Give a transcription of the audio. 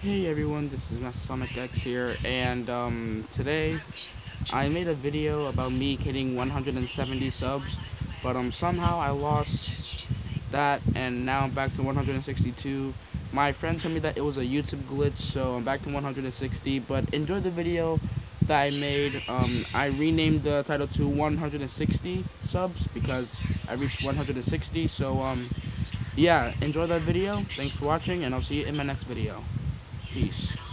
Hey everyone, this is Sonic X here, and today I made a video about me hitting 170 subs, but somehow I lost that, and now I'm back to 162. My friend told me that it was a YouTube glitch, so I'm back to 160. But enjoy the video that I made. I renamed the title to 160 subs because I reached 160. So yeah, enjoy that video. Thanks for watching, and I'll see you in my next video. Peace.